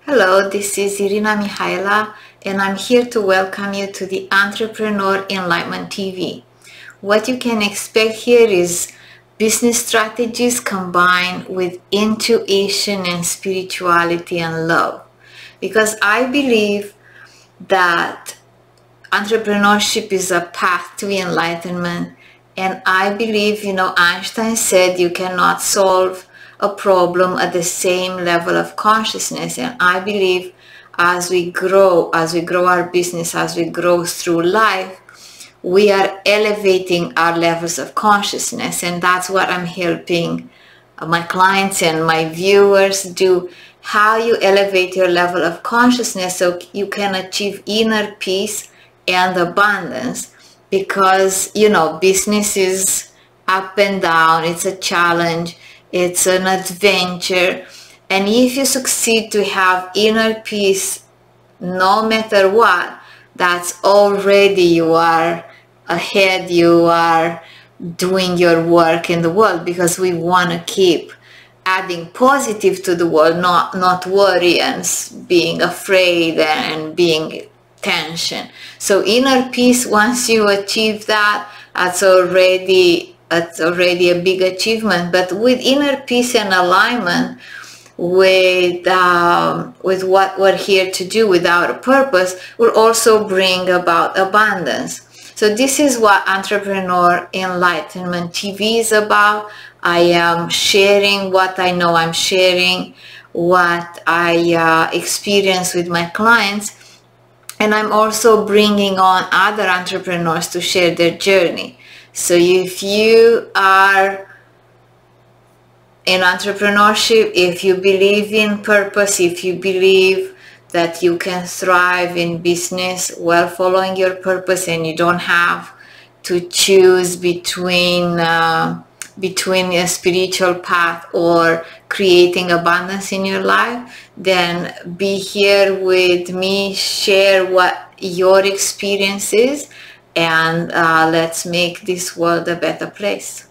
Hello, this is Irina and I'm here to welcome you to the Entrepreneur Enlightenment TV. What you can expect here is business strategies combined with intuition and spirituality and love. Because I believe that entrepreneurship is a path to enlightenment, and I believe, Einstein said you cannot solve a problem at the same level of consciousness. And I believe as we grow our business, as we grow through life, we are elevating our levels of consciousness. And that's what I'm helping my clients and my viewers do. How you elevate your level of consciousness so you can achieve inner peace and abundance. Because, business is up and down. It's a challenge. It's an adventure. And if you succeed to have inner peace, no matter what, that's already you are ahead. You are doing your work in the world, because we want to keep adding positive to the world, not worry and being afraid and being tension. So inner peace, once you achieve that, that's already a big achievement. But with inner peace and alignment with what we're here to do, with our purpose, will also bring about abundance. So this is what Entrepreneur Enlightenment TV is about. I am sharing what I know. I'm sharing what I experience with my clients. And I'm also bringing on other entrepreneurs to share their journey. So if you are in entrepreneurship, if you believe in purpose, if you believe that you can thrive in business while following your purpose, and you don't have to choose between a spiritual path or creating abundance in your life, then be here with me, share what your experience is, and let's make this world a better place.